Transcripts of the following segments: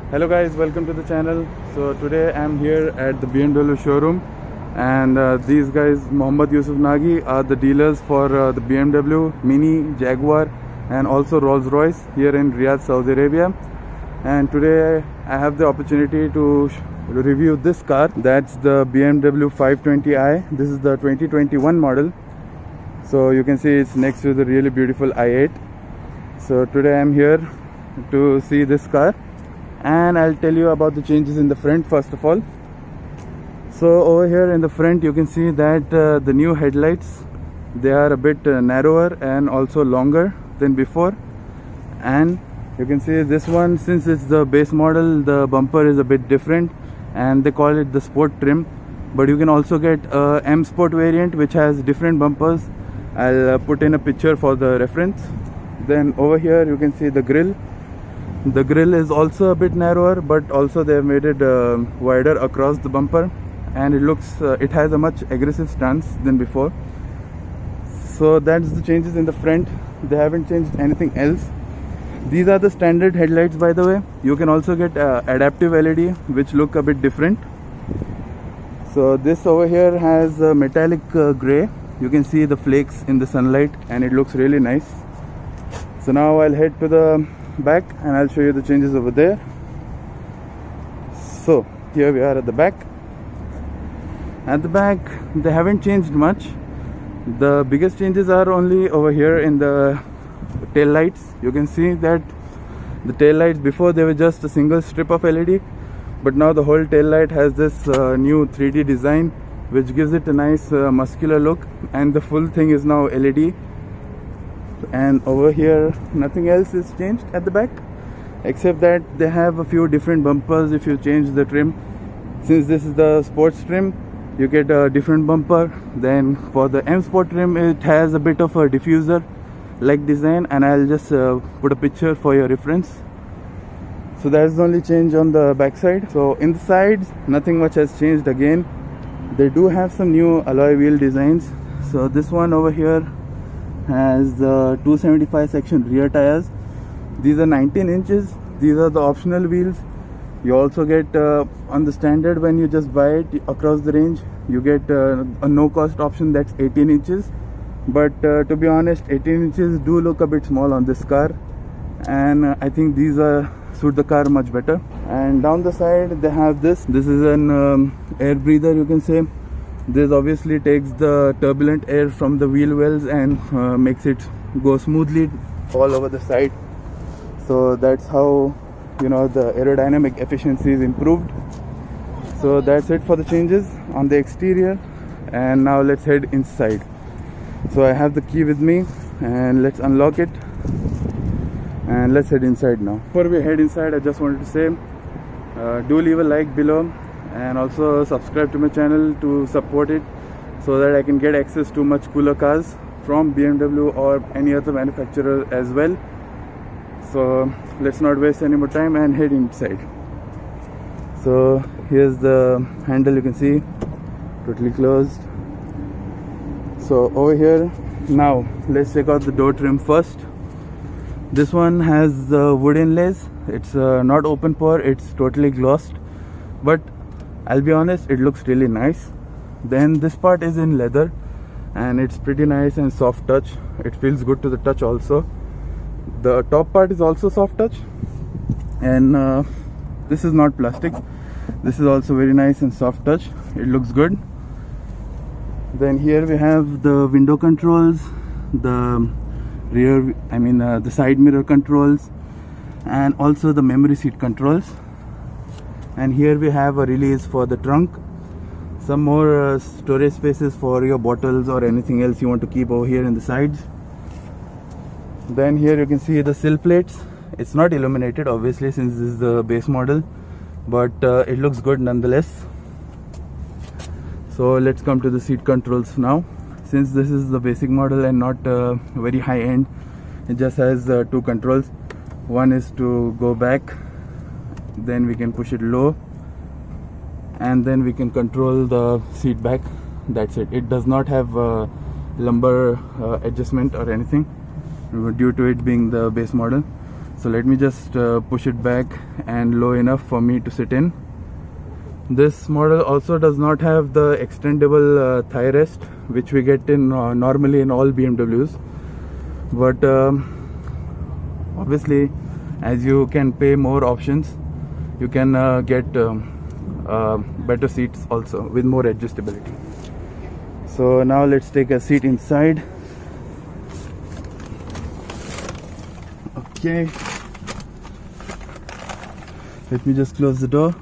Hello guys, welcome to the channel. So today I'm here at the BMW showroom, and these guys, Mohammed Yusuf Nagi, are the dealers for the BMW, Mini, Jaguar and also Rolls-Royce here in Riyadh, Saudi Arabia. And today I have the opportunity to review this car. That's the BMW 520i. This is the 2021 model. So you can see it's next to the really beautiful i8. So today I'm here to see this car, and I'll tell you about the changes in the front first of all. So over here in the front you can see that the new headlights, they are a bit narrower and also longer than before. And you can see this one, since it's the base model, the bumper is a bit different and they call it the sport trim. But you can also get a M Sport variant which has different bumpers. I'll put in a picture for the reference. Then over here you can see the grille. The grille is also a bit narrower, but also they have made it wider across the bumper, and it looks it has a much aggressive stance than before. So that's the changes in the front. They haven't changed anything else. These are the standard headlights, by the way. You can also get adaptive LED which look a bit different. So this over here has a metallic gray. You can see the flakes in the sunlight and it looks really nice. So now I'll head to the back and I'll show you the changes over there. So here we are at the back. At the back they haven't changed much. The biggest changes are only over here in the tail lights. You can see that the tail lights, before they were just a single strip of LED, but now the whole tail light has this new 3D design which gives it a nice muscular look, and the full thing is now LED. And over here nothing else is changed at the back, except that they have a few different bumpers if you change the trim. Since this is the sports trim, you get a different bumper. Then for the M Sport trim, it has a bit of a diffuser like design, and I'll just put a picture for your reference. So that's the only change on the back side. So in the sides nothing much has changed again. They do have some new alloy wheel designs. So this one over here has the 275 section rear tires. These are 19 inches. These are the optional wheels. You also get on the standard, when you just buy it across the range, you get a no cost option that's 18 inches. But to be honest, 18 inches do look a bit small on this car, and I think these suit the car much better. And down the side they have this is an air breather, you can say. This obviously takes the turbulent air from the wheel wells and makes it go smoothly all over the side. So that's how, you know, the aerodynamic efficiency is improved. So that's it for the changes on the exterior. And now let's head inside. So I have the key with me, and let's unlock it and let's head inside now. Before we head inside, I just wanted to say do leave a like below, and also subscribe to my channel to support it, so that I can get access to much cooler cars from BMW or any other manufacturer as well. So let's not waste any more time and head inside. So here's the handle, you can see, totally closed. So over here, now let's check out the door trim first. This one has the wood inlays. It's not open pore, it's totally glossed, but I'll be honest, it looks really nice. Then this part is in leather and it's pretty nice and soft touch. It feels good to the touch also. The top part is also soft touch, and this is not plastic. This is also very nice and soft touch. It looks good. Then here we have the window controls, the rear, the side mirror controls, and also the memory seat controls. And here we have a release for the trunk, some more storage spaces for your bottles or anything else you want to keep over here in the sides. Then here you can see the sill plates. It's not illuminated obviously since this is the base model, but it looks good nonetheless. So let's come to the seat controls now. Since this is the basic model and not very high end, it just has two controls. One is to go back, then we can push it low, and then we can control the seat back. That's it. It does not have lumbar adjustment or anything due to it being the base model. So let me just push it back and low enough for me to sit in. This model also does not have the extendable thigh rest, which we get in normally in all BMWs. But obviously, as you can pay more options, you can get better seats also with more adjustability. So now let's take a seat inside. Okay, let me just close the door.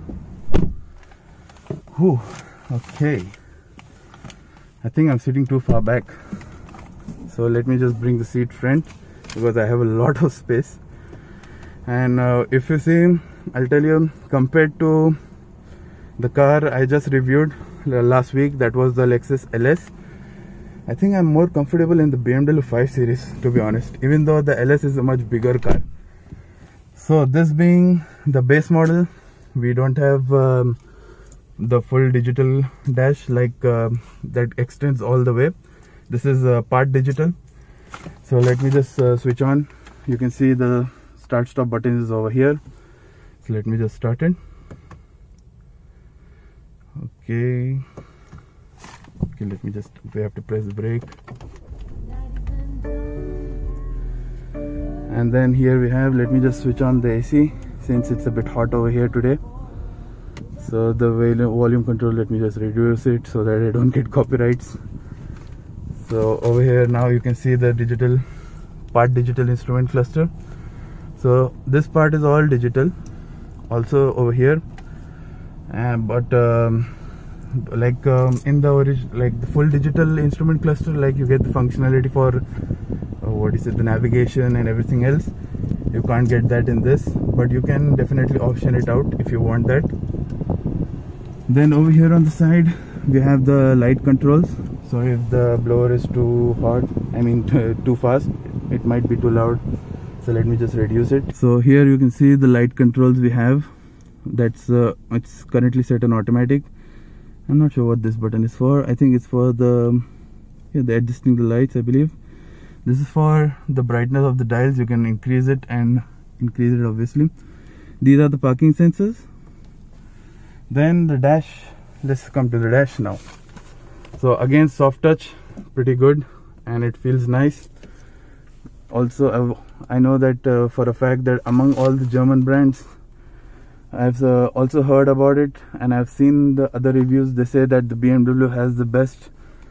Whew. Okay, I think I'm sitting too far back, so let me just bring the seat front because I have a lot of space. And if you see, I'll tell you, compared to the car I just reviewed last week, that was the Lexus LS, I think I'm more comfortable in the BMW 5 Series, to be honest, even though the LS is a much bigger car. So this being the base model, we don't have the full digital dash like that extends all the way. This is part digital. So let me just switch on. You can see the start stop button is over here. So let me just start it. Okay, let me just, we have to press the brake. And then here we have, let me just switch on the AC since it's a bit hot over here today. So the volume control, let me just reduce it so that I don't get copyrights. So over here now you can see the digital instrument cluster. So this part is all digital also over here. But like in the like the full digital instrument cluster, like you get the functionality for the navigation and everything else. You can't get that in this, but you can definitely option it out if you want that. Then over here on the side we have the light controls. So if the blower is too hot, I mean too fast, it might be too loud, so let me just reduce it. So here you can see the light controls we have. That's it's currently set on automatic. I'm not sure what this button is for. I think it's for the adjusting the lights, I believe. This is for the brightness of the dials. You can increase it and increase it obviously. These are the parking sensors. Then the dash, let's come to the dash now. So again, soft touch, pretty good, and it feels nice. Also I know that for a fact that among all the German brands, I've also heard about it, and I've seen the other reviews. They say that the BMW has the best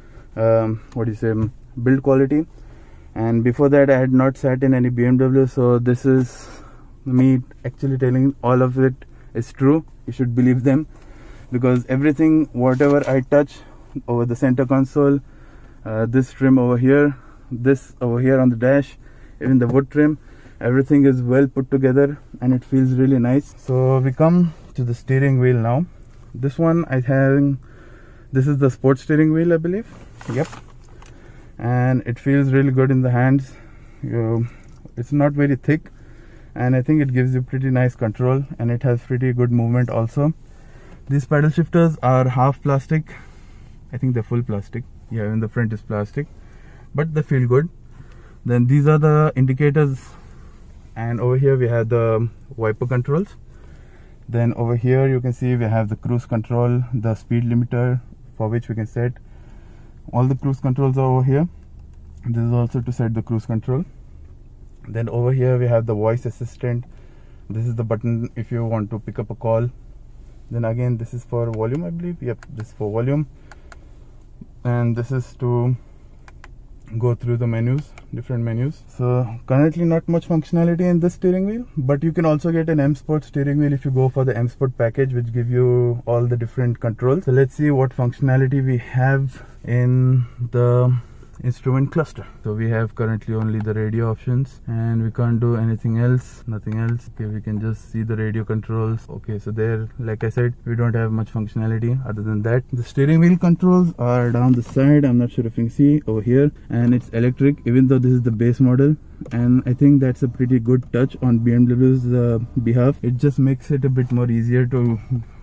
build quality. And before that I had not sat in any BMW, so this is me actually telling all of it is true. You should believe them, because everything, whatever I touch over the center console, this trim over here, this over here on the dash, even the wood trim, everything is well put together and it feels really nice. So we come to the steering wheel now. This one this is the sports steering wheel, I believe. Yep. And it feels really good in the hands. It's not very thick, and I think it gives you pretty nice control, and it has pretty good movement also. These paddle shifters are half plastic. I think they're full plastic. Yeah, in the front is plastic, but they feel good. Then these are the indicators, and over here we have the wiper controls. Then over here you can see we have the cruise control, the speed limiter for which we can set. All the cruise controls are over here. This is also to set the cruise control. Then over here we have the voice assistant. This is the button if you want to pick up a call. Then again, this is for volume, I believe. Yep, this is for volume. And this is to go through the menus, different menus. So currently not much functionality in this steering wheel, but you can also get an M Sport steering wheel if you go for the M Sport package, which give you all the different controls. So let's see what functionality we have in the instrument cluster. So we have currently only the radio options, and we can't do anything else, nothing else. Okay, we can just see the radio controls. Okay, so there, like I said, we don't have much functionality other than that. The steering wheel controls are down the side. I'm not sure if you can see over here, and it's electric, even though this is the base model. And I think that's a pretty good touch on BMW's behalf. It just makes it a bit more easier to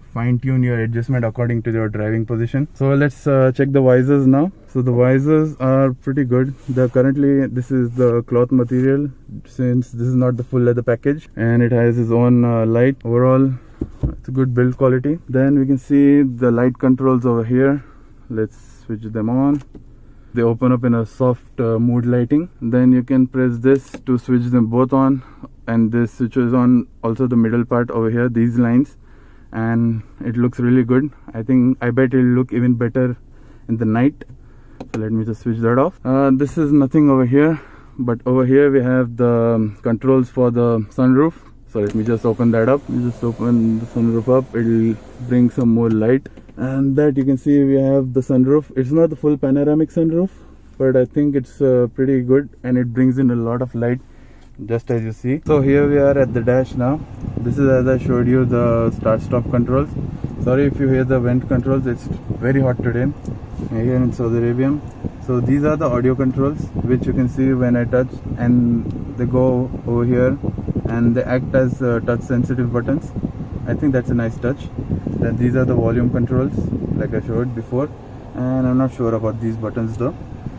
fine-tune your adjustment according to your driving position. So let's check the visors now. So the visors are pretty good. This is the cloth material, since this is not the full leather package, and it has its own light. Overall, it's a good build quality. Then we can see the light controls over here. Let's switch them on. They open up in a soft mood lighting. Then you can press this to switch them both on, and this switches on also the middle part over here, these lines, and it looks really good. I bet it'll look even better in the night. So let me just switch that off. This is nothing over here, but over here we have the controls for the sunroof. So let me just open that up. You just open the sunroof up, it'll bring some more light. And that you can see we have the sunroof. It's not the full panoramic sunroof, but I think it's pretty good, and it brings in a lot of light, just as you see. So here we are at the dash now. This is, as I showed you, the start stop controls. Sorry if you hear the vent controls, it's very hot today here in Saudi Arabia. So these are the audio controls, which you can see when I touch, and they go over here and they act as touch sensitive buttons. I think that's a nice touch. Then these are the volume controls, like I showed before, and I'm not sure about these buttons though.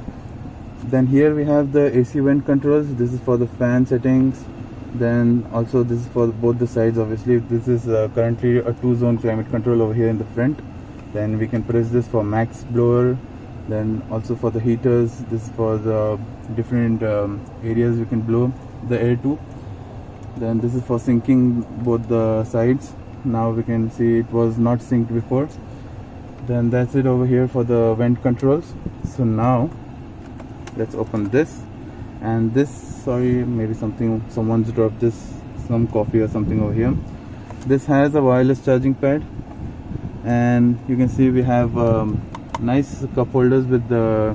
Then here we have the AC vent controls. This is for the fan settings. Then also this is for both the sides. Obviously this is currently a 2-zone climate control over here in the front. Then we can press this for max blower. Then also for the heaters, this is for the different areas we can blow the air to. Then this is for syncing both the sides. Now we can see it was not synced before. Then that's it over here for the vent controls. So now let's open this, and this, sorry, maybe someone's dropped this, some coffee or something over here. This has a wireless charging pad, and you can see we have nice cup holders with the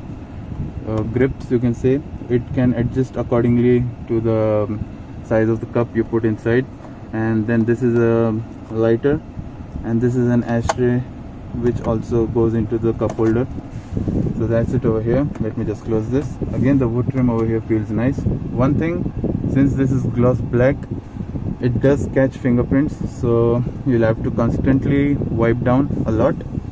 grips, you can say. It can adjust accordingly to the size of the cup you put inside. And then this is a lighter, and this is an ashtray which also goes into the cup holder. So that's it over here. Let me just close this. Again, the wood trim over here feels nice. One thing, since this is gloss black, it does catch fingerprints, so you'll have to constantly wipe down a lot.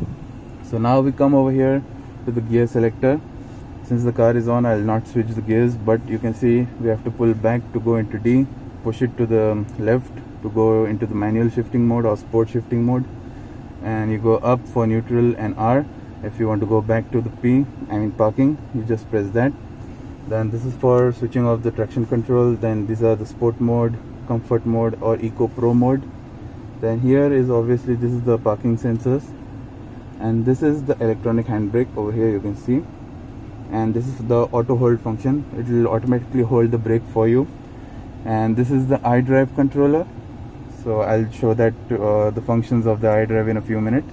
So now we come over here to the gear selector. Since the car is on, I'll not switch the gears, but you can see we have to pull back to go into D, push it to the left to go into the manual shifting mode or sport shifting mode, and you go up for neutral and R. If you want to go back to the P, parking, you just press that. Then this is for switching off the traction control. Then these are the sport mode, comfort mode, or eco pro mode. Then here is, obviously, this is the parking sensors, and this is the electronic handbrake over here, you can see. And this is the auto hold function. It will automatically hold the brake for you. And this is the iDrive controller. So I'll show that the functions of the iDrive in a few minutes.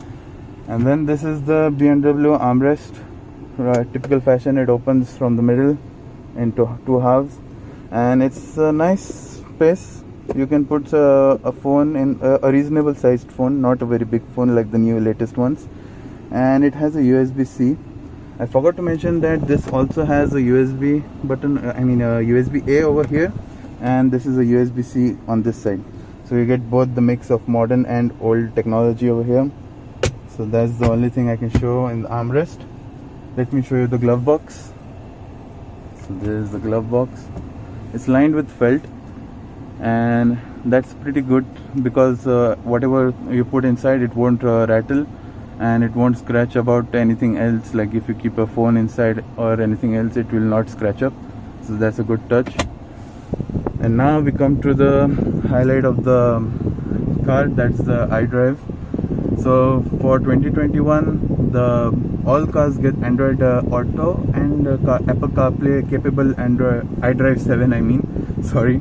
And then this is the BMW armrest. Typical fashion, it opens from the middle into 2 halves, and it's a nice space. You can put a phone in, a reasonable sized phone, not a very big phone like the new latest ones. And it has a USB-C. I forgot to mention that this also has a USB button, a USB-A over here, and this is a USB-C on this side. So you get both the mix of modern and old technology over here. So that's the only thing I can show in the armrest. Let me show you the glove box. So this is the glove box. It's lined with felt, and that's pretty good because whatever you put inside, it won't rattle, and it won't scratch about anything else. Like if you keep a phone inside or anything else, it will not scratch up. So that's a good touch. And now we come to the highlight of the car, that's the iDrive. So for 2021, all cars get Android Auto and Apple CarPlay capable Android iDrive 7. Sorry.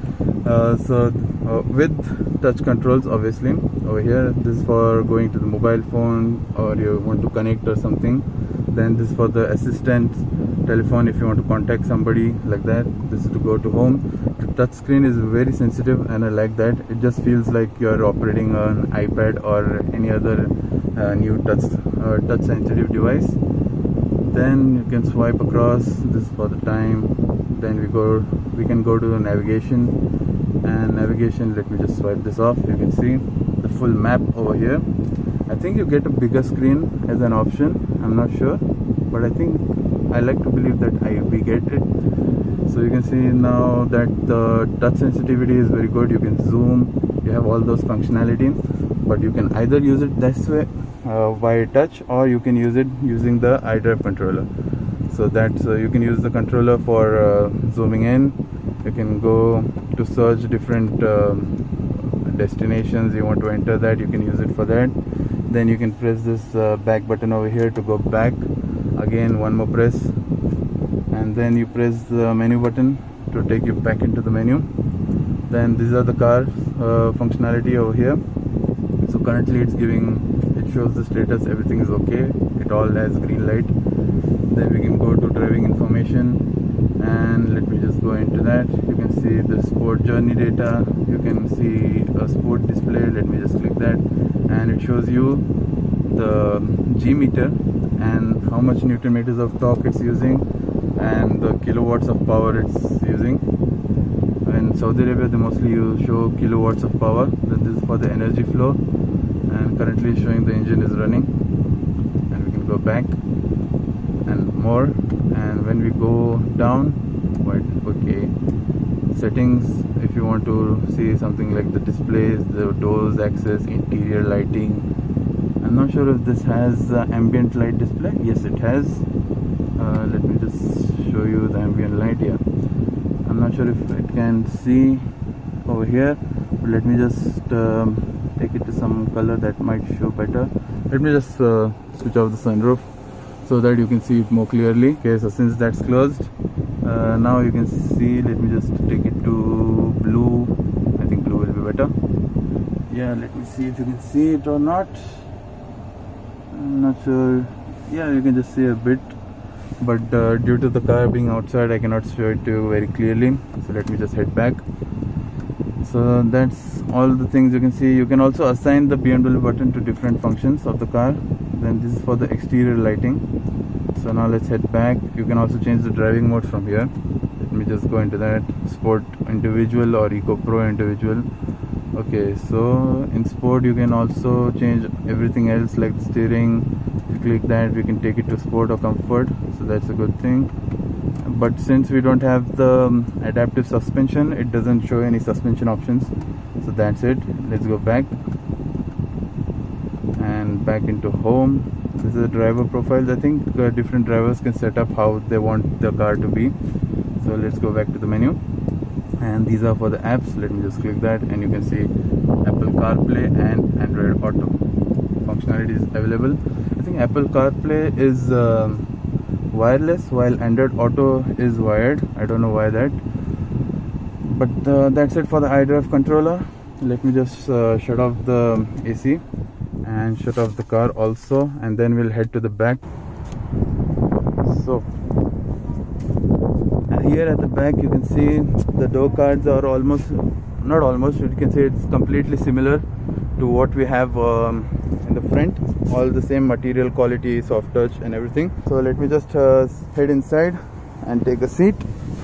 With touch controls, obviously. Over here, this is for going to the mobile phone, or you want to connect or something. Then this is for the assistant telephone if you want to contact somebody, like that. This is to go to home. The touch screen is very sensitive, and I like that. It just feels like you're operating an iPad or any other new touch sensitive device. Then you can swipe across. This is for the time. Then we can go to the navigation, and navigation, let me just swipe this off. You can see the full map over here. I think you get a bigger screen as an option, I'm not sure, but I think I like to believe that we get it. So you can see now that the touch sensitivity is very good. You can zoom, you have all those functionality, but you can either use it this way via touch, or you can use it using the iDrive controller. So that's you can use the controller for zooming in. You can go to search different destinations you want to enter, that you can use it for that. Then you can press this back button over here to go back. Again, one more press, and then you press the menu button to take you back into the menu. Then these are the car functionality over here. So currently it shows the status, everything is okay, it all has green light. Then we can go to driving information, and let me just go into that. You can see the sport journey data, you can see a sport display. Let me just click that, and it shows you the G meter and how much Newton meters of torque it's using, and the kilowatts of power it's using. In Saudi Arabia they mostly show kilowatts of power. Then this is for the energy flow, and currently showing the engine is running. And we can go back and more, and when we go down, okay, settings, if you want to see something like the displays, the doors access, interior lighting. I'm not sure if this has ambient light display. Yes, it has. Let me just show you the ambient light. Yeah, I'm not sure if it can see over here, but let me just take it to some color that might show better. Let me just switch off the sunroof so that you can see it more clearly. Okay, so since that's closed, now you can see, let me just take it to blue. I think blue will be better. Yeah, let me see if you can see it or not. I'm not sure. Yeah, you can just see a bit, but due to the car being outside, I cannot show it to you very clearly. So let me just head back. So that's all the things you can see. You can also assign the BMW button to different functions of the car. Then this is for the exterior lighting. So now let's head back. You can also change the driving mode from here. Let me just go into that. Sport individual or Eco Pro individual. Okay, so in sport you can also change everything else like the steering. If you click that, we can take it to sport or comfort, so that's a good thing. But since we don't have the adaptive suspension, it doesn't show any suspension options. So that's it. Let's go back and back into home. This is a driver profiles. I think different drivers can set up how they want the car to be. So let's go back to the menu, and these are for the apps. Let me just click that, and you can see Apple CarPlay and Android Auto functionality is available. I think Apple CarPlay is wireless, while Android Auto is wired. I don't know why that, but that's it for the iDrive controller. Let me just shut off the AC and shut off the car also, and then we'll head to the back. So here at the back you can see the door cards are almost, not almost, you can say it's completely similar to what we have in the front. All the same material quality, soft touch and everything. So let me just head inside and take a seat.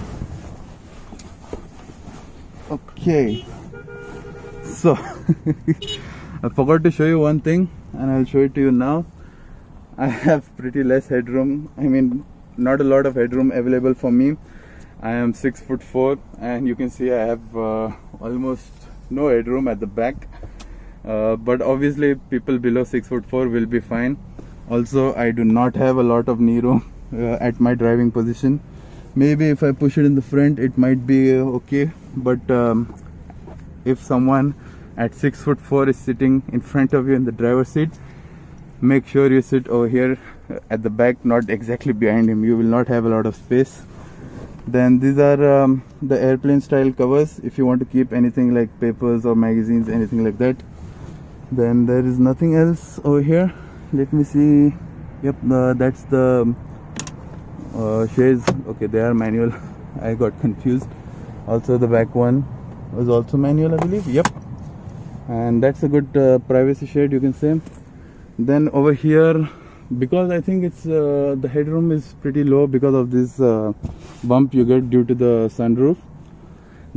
Okay, so I forgot to show you one thing, and I'll show it to you now. I have pretty less headroom. I mean, not a lot of headroom available for me. I am 6'4", and you can see I have almost no headroom at the back. But obviously people below 6'4" will be fine. Also, I do not have a lot of knee room at my driving position. Maybe if I push it in the front, it might be okay. But if someone at 6'4" is sitting in front of you in the driver's seat, make sure you sit over here at the back, not exactly behind him. You will not have a lot of space. Then these are the airplane style covers, if you want to keep anything like papers or magazines, anything like that. Then there is nothing else over here. Let me see. Yep, that's the shades. Okay, they are manual. I got confused. Also the back one was also manual, I believe. Yep, and that's a good privacy shade, you can say. Then over here, because I think it's the headroom is pretty low because of this bump you get due to the sunroof.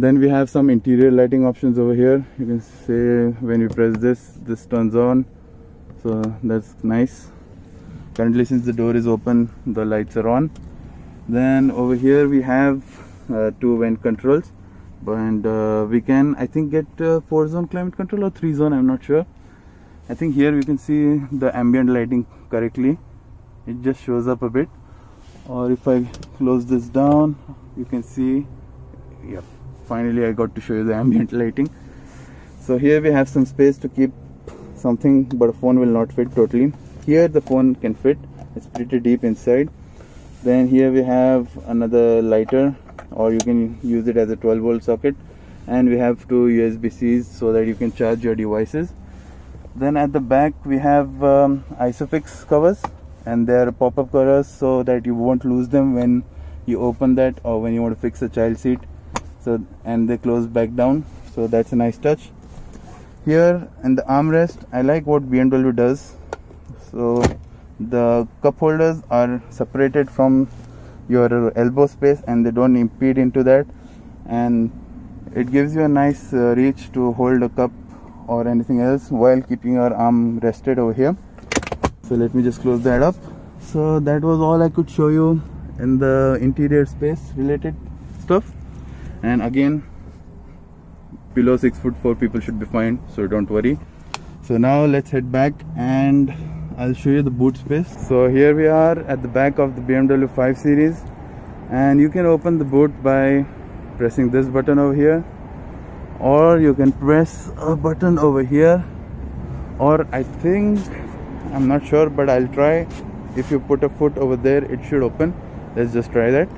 Then we have some interior lighting options over here. You can say when you press this turns on, so that's nice. Currently, since the door is open, the lights are on. Then over here we have 2 vent controls, and we can, I think, get 4-zone climate control or 3-zone, I'm not sure. I think here we can see the ambient lighting correctly. It just shows up a bit. Or if I close this down, you can see, yep, finally I got to show you the ambient lighting. So here we have some space to keep something, but a phone will not fit totally. Here the phone can fit, it's pretty deep inside. Then here we have another lighter, or you can use it as a 12-volt socket, and we have 2 USB-Cs so that you can charge your devices. Then at the back we have ISOFIX covers, and they are pop-up covers so that you won't lose them when you open that or when you want to fix a child seat. So, and they close back down, so that's a nice touch. Here in the armrest, I like what BMW does. So the cup holders are separated from your elbow space and they don't impede into that, and it gives you a nice reach to hold a cup or anything else while keeping your arm rested over here. So let me just close that up. So that was all I could show you in the interior space related stuff. And again, below 6'4" people should be fine, so don't worry. So now let's head back and I'll show you the boot space. So here we are at the back of the BMW 5 Series, and you can open the boot by pressing this button over here, or you can press a button over here, or I think, I'm not sure, but I'll try. If you put a foot over there, it should open. Let's just try that.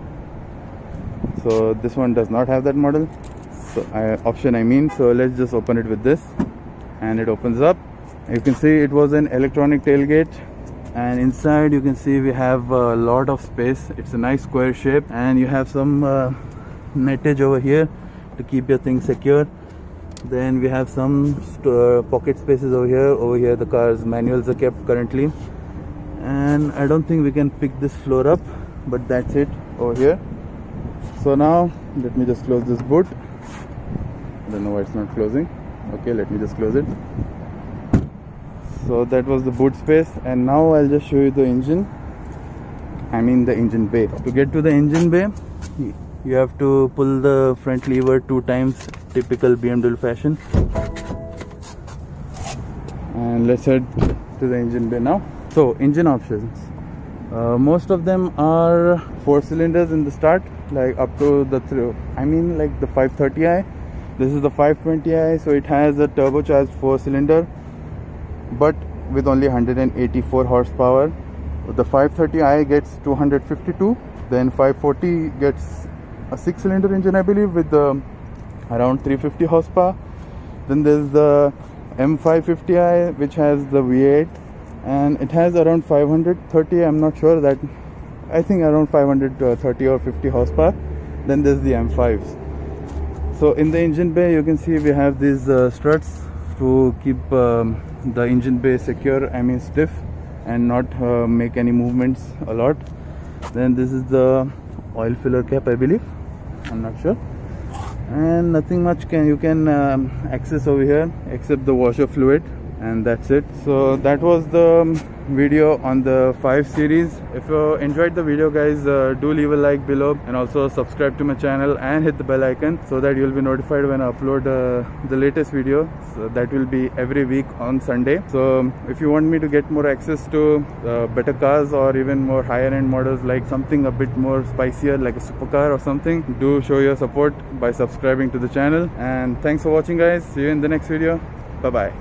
So this one does not have that model, so option I mean. So let's just open it with this, and it opens up. You can see it was an electronic tailgate, and inside you can see we have a lot of space. It's a nice square shape, and you have some nettage over here to keep your things secure. Then we have some pocket spaces over here. Over here the car's manuals are kept currently, and I don't think we can pick this floor up, but that's it over here. So now let me just close this boot. I don't know why it's not closing. Okay, let me just close it. So that was the boot space, and now I'll just show you the engine. I mean the engine bay. To get to the engine bay, you have to pull the front lever 2 times, typical BMW fashion. And let's head to the engine bay now. So engine options, most of them are 4 cylinders in the start, like up to the like the 530i. This is the 520i, so it has a turbocharged 4-cylinder, but with only 184 horsepower. The 530i gets 252, then 540 gets a 6-cylinder engine, I believe, with around 350 horsepower. Then there's the M550i, which has the V8, and it has around 530, I'm not sure, that I think around 530 or 50 horsepower. Then there's the M5s. So in the engine bay you can see we have these struts to keep the engine bay secure, I mean stiff, and not make any movements a lot. Then this is the oil filler cap, I believe, I'm not sure, and nothing much you can access over here except the washer fluid, and that's it. So that was the video on the 5 Series. If you enjoyed the video, guys, do leave a like below, and also subscribe to my channel and hit the bell icon so that you'll be notified when I upload the latest video. So that will be every week on Sunday. So if you want me to get more access to better cars, or even more higher end models, like something a bit more spicier like a supercar or something, do show your support by subscribing to the channel. And thanks for watching, guys. See you in the next video. Bye bye.